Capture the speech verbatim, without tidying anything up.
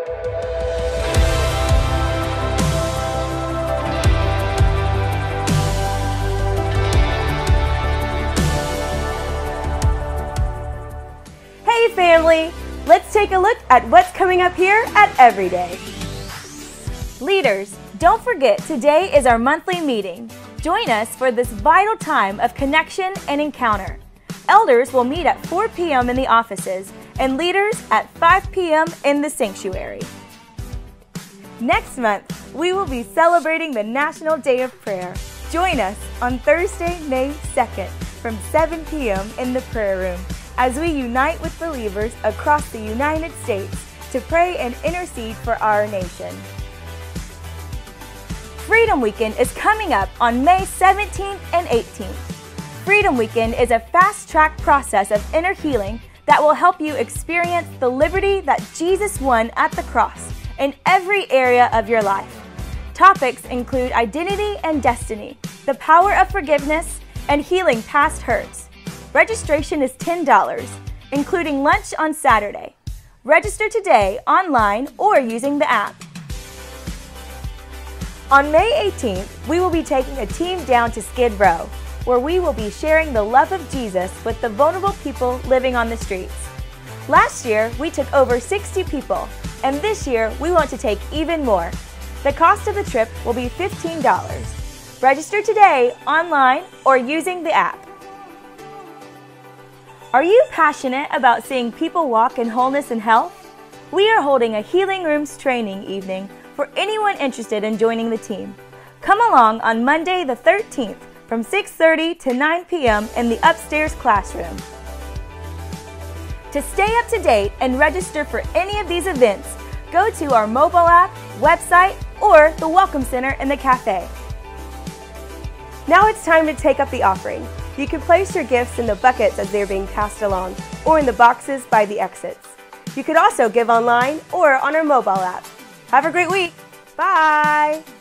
Hey family, let's take a look at what's coming up here at Everyday. Leaders, don't forget today is our monthly meeting. Join us for this vital time of connection and encounter. Elders will meet at four p m in the offices and leaders at five p m in the sanctuary. Next month, we will be celebrating the National Day of Prayer. Join us on Thursday, May second from seven p m in the prayer room as we unite with believers across the United States to pray and intercede for our nation. Freedom Weekend is coming up on May seventeenth and eighteenth. Freedom Weekend is a fast-track process of inner healing that will help you experience the liberty that Jesus won at the cross in every area of your life. Topics include identity and destiny, the power of forgiveness, and healing past hurts. Registration is ten dollars, including lunch on Saturday. Register today online or using the app. On May eighteenth, we will be taking a team down to Skid Row, where we will be sharing the love of Jesus with the vulnerable people living on the streets. Last year, we took over sixty people, and this year, we want to take even more. The cost of the trip will be fifteen dollars. Register today online or using the app. Are you passionate about seeing people walk in wholeness and health? We are holding a Healing Rooms training evening for anyone interested in joining the team. Come along on Monday the thirteenth from six thirty to nine p m in the upstairs classroom. To stay up to date and register for any of these events, go to our mobile app, website, or the Welcome Center in the cafe. Now it's time to take up the offering. You can place your gifts in the buckets as they're being passed along, or in the boxes by the exits. You could also give online or on our mobile app. Have a great week. Bye!